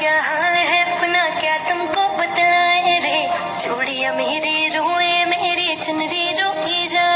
क्या हाल है अपना क्या तुमको बतलाए रे, चूड़ियां मेरी रोए मेरी चुनरी रोई जा।